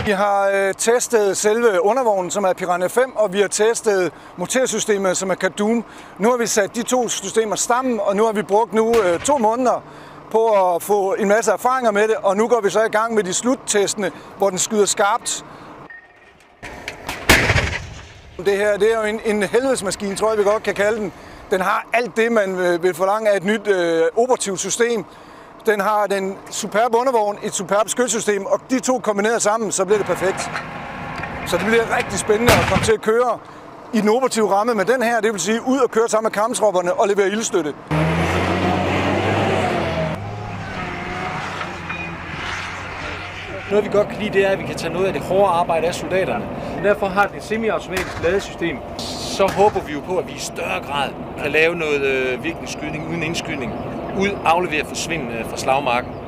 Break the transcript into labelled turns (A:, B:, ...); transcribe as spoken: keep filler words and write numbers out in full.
A: Vi har øh, testet selve undervognen, som er Piranha fem, og vi har testet motorsystemet, som er Kadum. Nu har vi sat de to systemer sammen, og nu har vi brugt nu øh, to måneder på at få en masse erfaringer med det, og nu går vi så i gang med de sluttestene, hvor den skyder skarpt. Det her det er jo en, en helvedesmaskine, tror jeg vi godt kan kalde den. Den har alt det, man vil forlange af et nyt øh, operativt system. Den har den superbe undervogn, et superbe skytssystem, og de to kombineret sammen, så bliver det perfekt. Så det bliver rigtig spændende at komme til at køre i den operative ramme med den her, det vil sige ud og køre sammen med kamptropperne og levere ildstøtte.
B: Noget vi godt kan lide, det er, at vi kan tage noget af det hårde arbejde af soldaterne. Derfor har den et semi-automatisk ladesystem. Så håber vi jo på, at vi i større grad kan lave noget øh, virkelig skydning uden indskydning, ud aflevere forsvindende fra slagmarken.